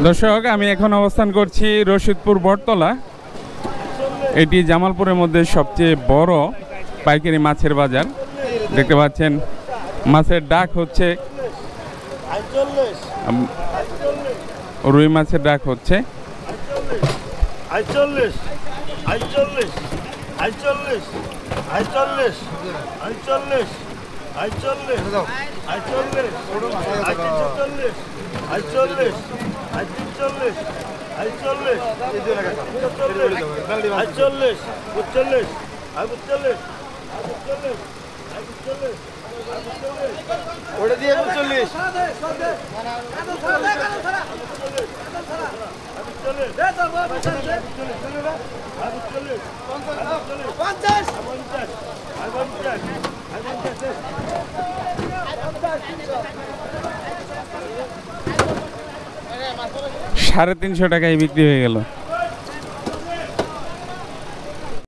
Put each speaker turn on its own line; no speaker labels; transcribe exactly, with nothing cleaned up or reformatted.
দর্শক, আমি এখন অবস্থান করছি রশিদপুর বটতলা। এটি জামালপুরের মধ্যে সবচেয়ে বড় পাইকারি মাছের বাজার। দেখতে পাচ্ছেন মাছের ডাক হচ্ছে, রুই মাছের ডাক হচ্ছে।
ওটা দিয়ে চল্লিশ
সাড়ে তিনশো টাকায় বিক্রি হয়ে গেল।